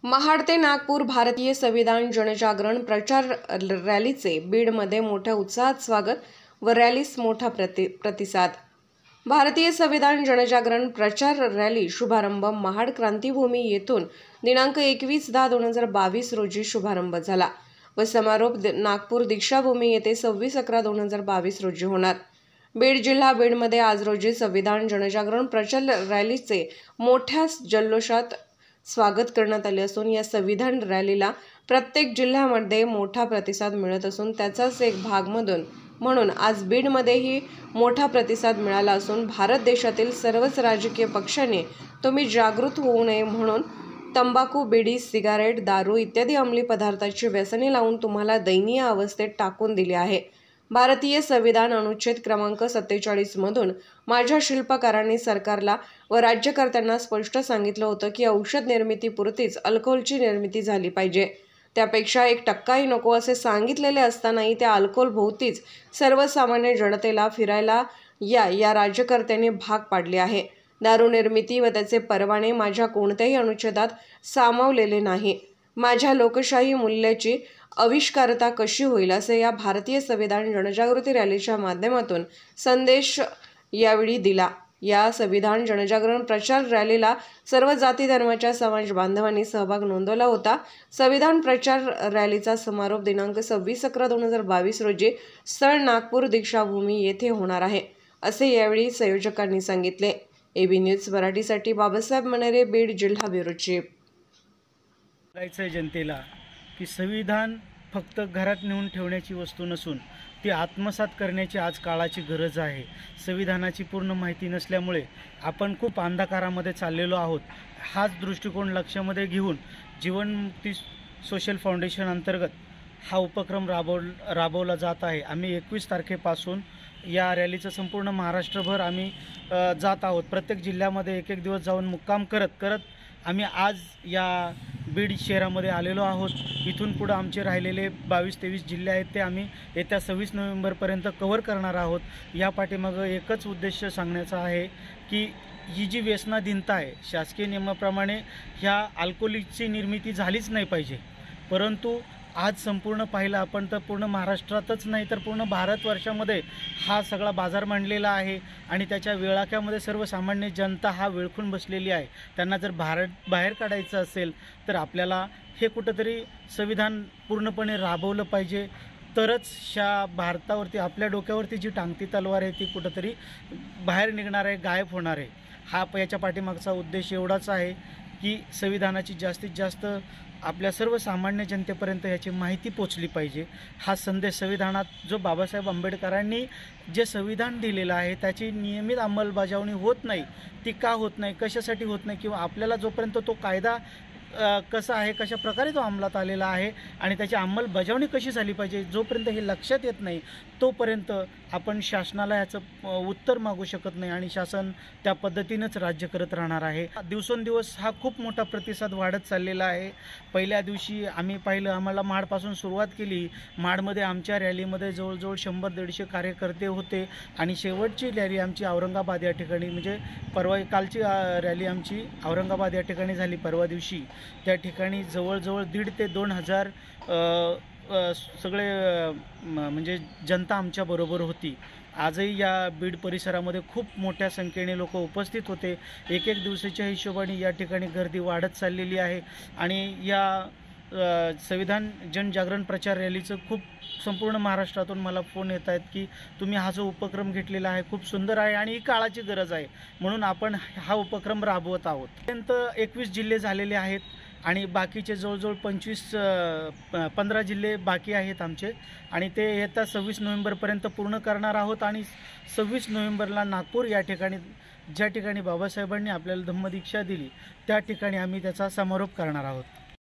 महाड ते नागपूर भारतीय संविधान जनजागरण प्रचार रॅलीचे बीडमध्ये मोठ्या उत्साहात स्वागत व रॅलीस मोठा प्रतिसाद। भारतीय संविधान जनजागरण प्रचार रॅली शुभारंभ महाड क्रांतीभूमी येथून दिनांक 21/10/2022 रोजी शुभारंभ झाला व समारोप नागपूर दीक्षाभूमी येथे 26/11/2022 रोजी होणार। बीड जिल्हा बीडमध्ये आज रोजी संविधान जनजागरण प्रचार रॅलीचे मोठ्या जल्लोषात स्वागत करण्यात आले असून या संविधान रॅलीला प्रत्येक जिल्ह्यामध्ये मोठा प्रतिसाद मिळत असून त्याचाच एक भाग म्हणून आज बीडमध्येही मोठा प्रतिसाद मिळाला असून भारत देशातील सर्वच राजकीय पक्षांनी तुम्ही जागृत होऊ नये म्हणून तंबाखू, बिडी, सिगारेट, दारू इत्यादी अंमली पदार्थाची व्यसने लावून तुम्हाला दयनीय अवस्थेत टाकून दिले आहे। भारतीय संविधान अनुच्छेद क्रमांक 47 मधून माझ्या शिल्पकारांनी सरकारला व राज्यकर्त्यांना स्पष्ट सांगितलं होतं की औषध निर्मितीपुरतीच अल्कोहोलची निर्मिती झाली पाहिजे, त्यापेक्षा 1% नको असे सांगितलेले असतानाही त्या अल्कोहोल भोवतीच सर्वसामान्य जनतेला फिरायला या राज्यकर्त्यांनी भाग पाडले आहे। दारू निर्मिती व त्याचे परवाने माझ्या कोणत्याही अनुच्छेदात सामावलेले नाही। माझ्या लोकशाही मूल्याची आविष्कारता कशी होईल असे या भारतीय संविधान जनजागृती रॅलीच्या माध्यमातून संदेश यावेळी दिला। या संविधान जनजागरण प्रचार रॅलीला सर्व जाती धर्माच्या समाज बांधवांनी सहभाग नोंदवला होता। संविधान प्रचार रॅलीचा समारोप दिनांक 26/11/2022 रोजी स्थळ नागपूर दीक्षाभूमी येथे होणार आहे असे यावेळी संयोजकांनी सांगितले। एबी न्यूज मराठीसाठी बाबासाहेब मनेरे, बीड जिल्हा ब्युरो चीफ। जनतेला की संविधान फक्त घरात नेऊन ठेवण्याची वस्तू नसून ती आत्मसात करण्याची आज काळाची गरज आहे। संविधानाची पूर्ण माहिती नसल्यामुळे आपण खूप अंधकारामध्ये चाललेलो आहोत। हाच दृष्टिकोन लक्षामध्ये घेऊन जीवनमुक्ती सोशल फाउंडेशन अंतर्गत हा उपक्रम राबवला जात आहे। आम्ही 21 तारखेपासून या रॅलीचं संपूर्ण महाराष्ट्रभर आम्ही जात आहोत। प्रत्येक जिल्ह्यामध्ये एक दिवस जाऊन मुक्काम करत आम्ही आज या बीड शहरामध्ये आलेलो आहोत। इथून पुढे आमचे राहिलेले 22-23 जिल्हे आहेत ते आम्ही येत्या 26 नोव्हेंबरपर्यंत कव्हर करणार आहोत। या पाठीमागं एकच उद्देश सांगण्याचा आहे की ही जी व्यसनाधीनता आहे, शासकीय नियमाप्रमाणे ह्या अल्कोहोलची निर्मिती झालीच नाही पाहिजे, परंतु आज संपूर्ण पाहिलं आपण तर पूर्ण महाराष्ट्रातच नाही तर पूर्ण भारतवर्षामध्ये हा सगळा बाजार मांडलेला आहे आणि त्याच्या वेळाक्यामध्ये सर्वसामान्य जनता हा वेळखून बसलेली आहे। त्यांना जर बाहेर काढायचं असेल तर आपल्याला हे कुठंतरी संविधान पूर्णपणे राबवलं पाहिजे, तरच भारतावरती आपल्या डोक्यावरती जी टांगती तलवार आहे ती कुठंतरी बाहेर निघणार आहे, गायब होणार आहे। याच्या पाठीमागचा उद्देश एवढाच आहे की संविधानाची जास्तीत जास्त आपल्या सर्वसामान्य जनतेपर्यंत याची माहिती पोचली पाहिजे। हा संदेश संविधानात जो बाबासाहेब आंबेडकरांनी जे संविधान दिलेलं आहे त्याची नियमित अंमलबजावणी होत नाही, ती का होत नाही, कशासाठी होत नाही, किंवा आपल्याला जोपर्यंत तो कायदा कसा आहे, कशा प्रकारे तो अंमलात आलेला आहे आणि त्याची अंमलबजावणी कशी झाली पाहिजे, जोपर्यंत हे लक्षात येत नाही तोपर्यंत आपण शासनाला याचं उत्तर मागू शकत नाही आणि शासन त्या पद्धतीनेच राज्य करत राहणार आहे। दिवसेंदिवस हा खूप मोठा प्रतिसाद वाढत चाललेला आहे। पहिल्या दिवशी आम्ही पाहिलं, आम्हाला महाडपासून सुरुवात केली। महाडमध्ये आमच्या रॅलीमध्ये जवळजवळ 100-150 कार्यकर्ते होते आणि शेवटची रॅली आमची औरंगाबाद या ठिकाणी, म्हणजे कालची रॅली आमची औरंगाबाद या ठिकाणी झाली परवा दिवशी। त्या ठिकाणी जवळजवळ 1,500 ते 2,000 सगळे म्हणजे जनता आमच्याबरोबर होती। आजही या बीड परिसरामध्ये खूप मोठ्या संख्येने लोक उपस्थित होते। एक दिवसाच्या हिशोबाने या ठिकाणी गर्दी वाढत चाललेली आहे आणि या संविधान जनजागरण प्रचार रॅलीचं खूप संपूर्ण महाराष्ट्रातून मला फोन येत आहेत की तुम्ही हा जो उपक्रम घेतलेला आहे खूप सुंदर आहे आणि ही काळाची गरज आहे, म्हणून आपण हा उपक्रम राबवत आहोत। पर्यंत 21 जिल्हे झालेले आहेत आणि बाकीचे जवळजवळ 15 जिल्हे बाकी आहेत आमचे आणि ते येत्या 26 नोव्हेंबरपर्यंत पूर्ण करणार आहोत आणि 26 नोव्हेंबरला नागपूर या ठिकाणी, ज्या ठिकाणी बाबासाहेबांनी आपल्याला धम्मदीक्षा दिली त्या ठिकाणी आम्ही त्याचा समारोप करणार आहोत।